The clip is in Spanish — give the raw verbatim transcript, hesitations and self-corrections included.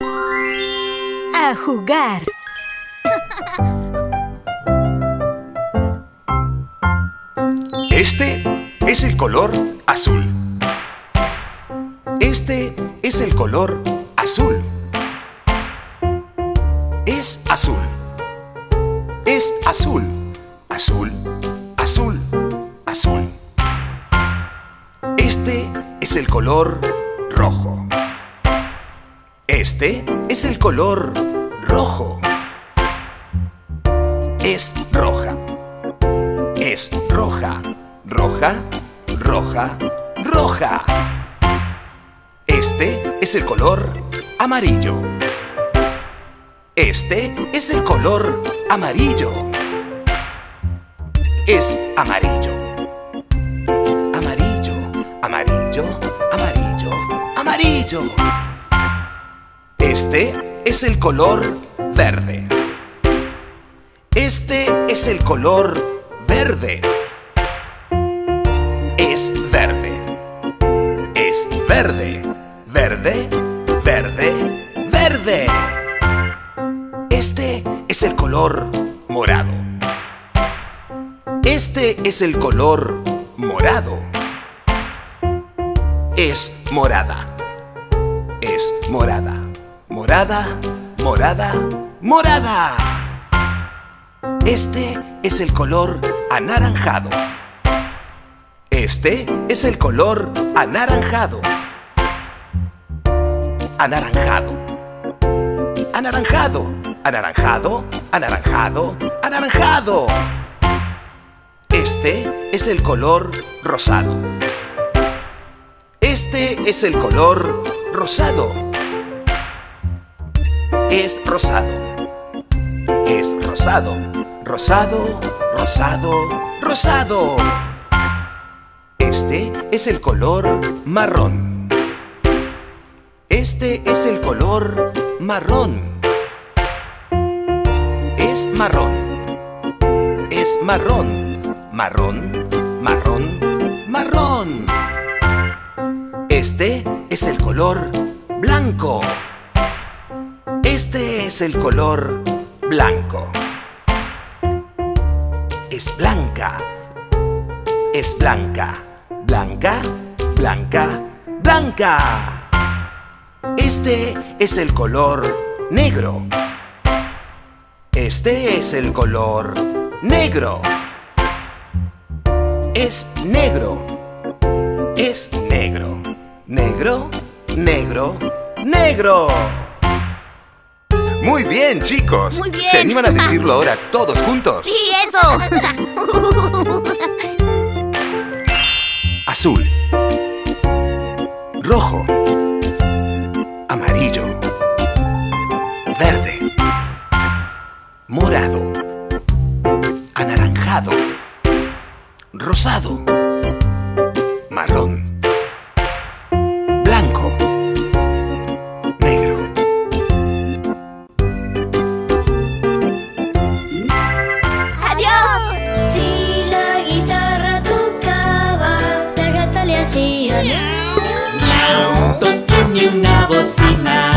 A jugar. Este es el color azul. Este es el color azul. Es azul. Es azul. Azul, azul, azul. Este es el color rojo. Este es el color rojo. Es roja. Es roja. Roja, roja, roja. Este es el color amarillo. Este es el color amarillo. Es amarillo. Amarillo, amarillo, amarillo, amarillo. Este es el color verde. Este es el color verde. Es verde. Es verde. Verde, verde, verde. Este es el color morado. Este es el color morado. Es morada. Es morada. Morada, morada, morada. Este es el color anaranjado. Este es el color anaranjado. Anaranjado. Anaranjado. Anaranjado. Anaranjado. Anaranjado. Este es el color rosado. Este es el color rosado. Es rosado. Es rosado. Rosado, rosado, rosado. Este es el color marrón. Este es el color marrón. Es marrón. Es marrón. Marrón, marrón, marrón. Este es el color blanco. Este es el color blanco. Es blanca. Es blanca. Blanca, blanca, blanca. Este es el color negro. Este es el color negro. Es negro. Es negro. Negro, negro, negro. Muy bien, chicos. Muy bien. ¿Se animan a decirlo ahora todos juntos? ¡Sí, eso! Azul. Rojo. Amarillo. Verde. Morado. Anaranjado. Rosado. Marrón. Blanco. Negro. ¡Adiós! Si la guitarra tocaba, la gata le hacía miau. Miau, tóquenme una bocina.